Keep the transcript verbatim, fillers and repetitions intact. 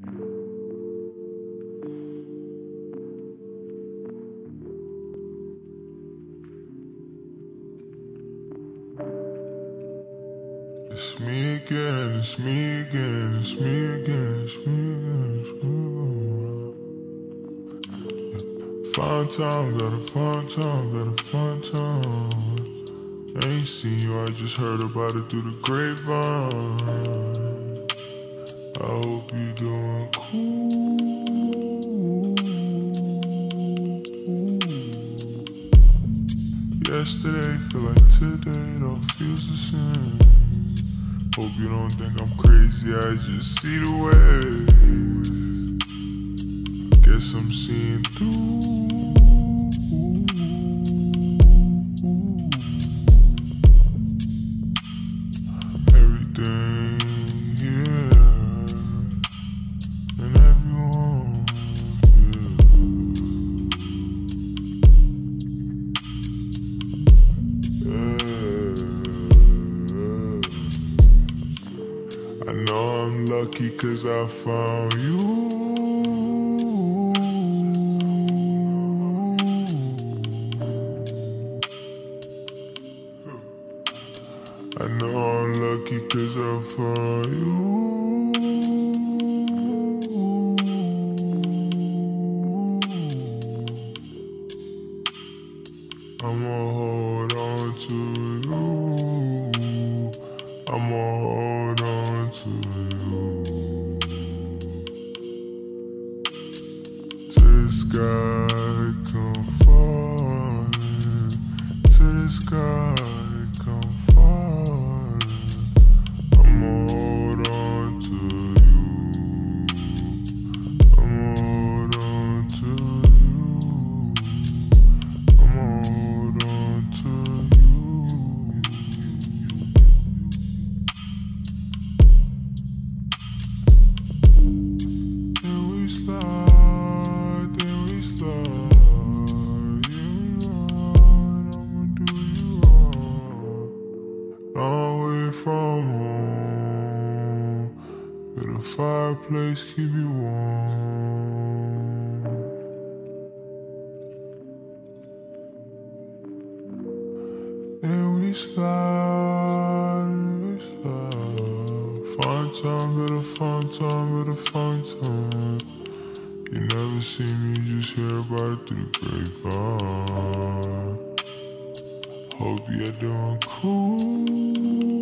It's me again, it's me again, it's me again, it's me again, it's me again. Fun time, got a fun time, got a fun time. Ain't seen you, I just heard about it through the grapevine. I hope you doing cool. Yesterday feel like today don't feel the same. Hope you don't think I'm crazy, I just see the waves. Guess I'm seeing through. Everything here and everyone here. Yeah. I know I'm lucky 'cause I found you. I know I'm lucky 'cause I found you. I'ma hold on to you. I'ma hold on to you. To the sky come falling. To the sky come falling. I'ma hold on to you. I'ma hold on to you. I'ma hold on to you. Then we slide, then we slide. Yeah, we ride, I'ma do you wrong. Long way from home, but a fireplace keep you warm. And we slide, and we slide. Fun time, but a fun time, but a fun time. You never see me, just hear about it through the grapevine. Hope you're doing cool.